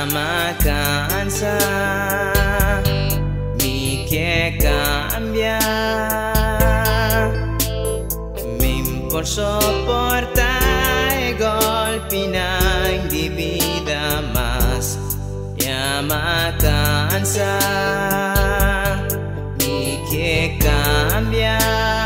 llama cansa, mi que cambia, mi por soportar el golpe de vida más, llama cansa, mi que cambia,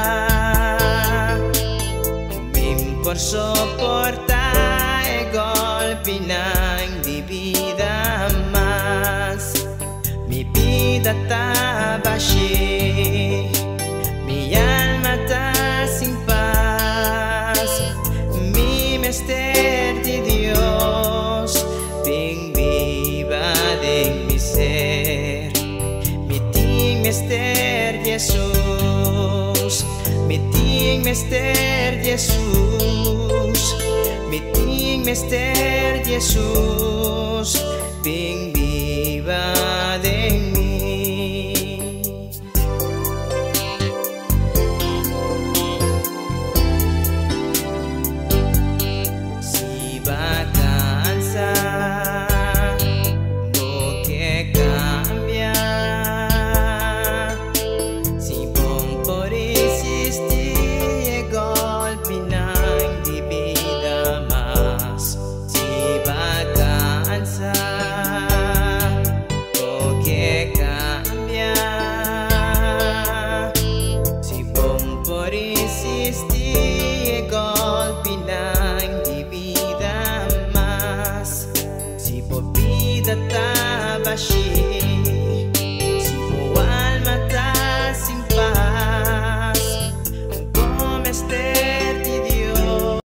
mi por soportar el golpe de vida más. Mi vida estaba así, mi alma está sin paz, mi mister de Dios bien viva de mi ser. Mi ting mister Jesús, mi ting mister Jesús, mi ting mister Jesús bien viva de mí. Si va cansar, no que cambia, si bon por existir golpe de vida más. Si va cansar, que cambia, si bon por insistir golpe de vida más. Si por vida estaba así,